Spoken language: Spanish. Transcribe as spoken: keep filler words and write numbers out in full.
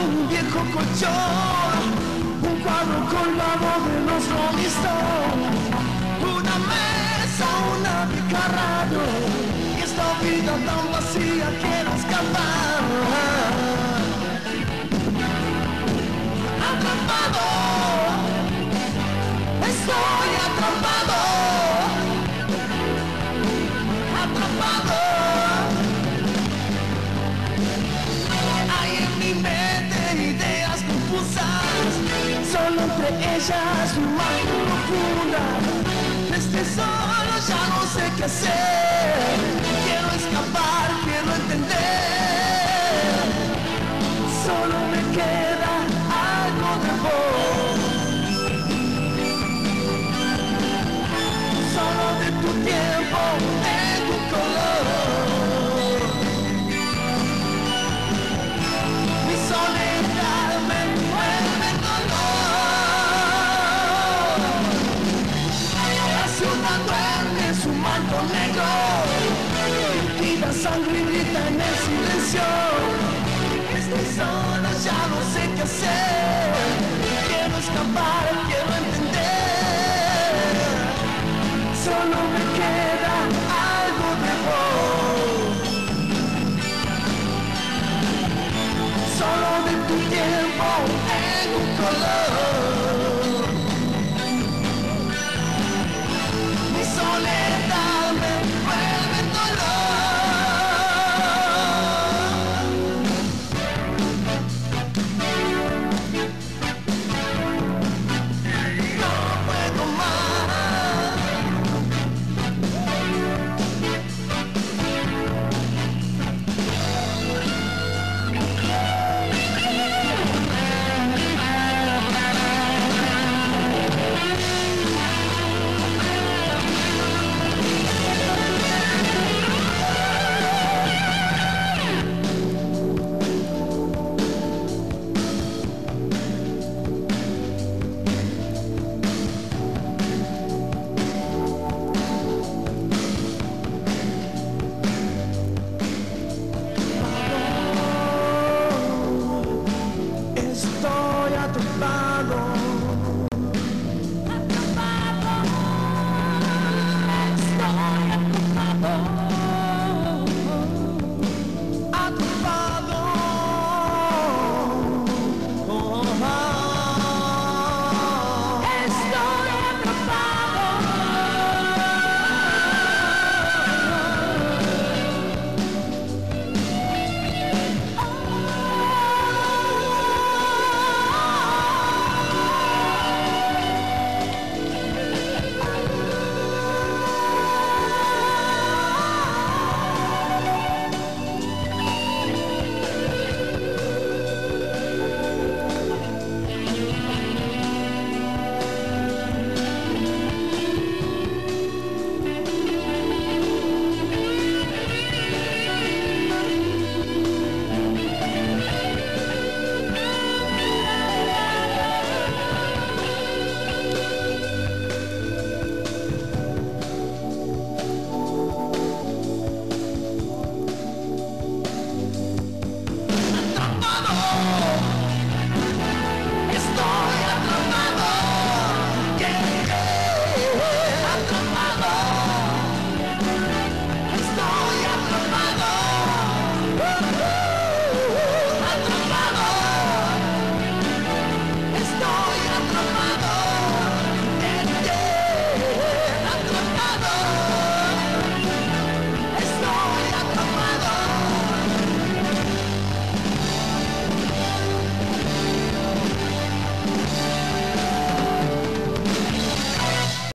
un viejo colchón, un cuadro colgado de los Rolling Stones, una mesa, una vieja radio, y esta vida tan vacía quiero escapar. Atrapado, estoy atrapado, atrapado. Hay en mi mente ideas confusas, solo entre ellas un mar profunda. Desde solo ya no sé qué hacer, quiero escapar, quiero entender. Solo me queda algo de vos, solo de tu tiempo, de tu color. Mi soledad me envuelve en dolor. La ciudad duerme en su manto negro y la sangre grita en el silencio. Estoy sola, ya no sé qué hacer, quiero escapar, quiero entender. Solo me queda algo de vos, solo de tu tiempo en un color.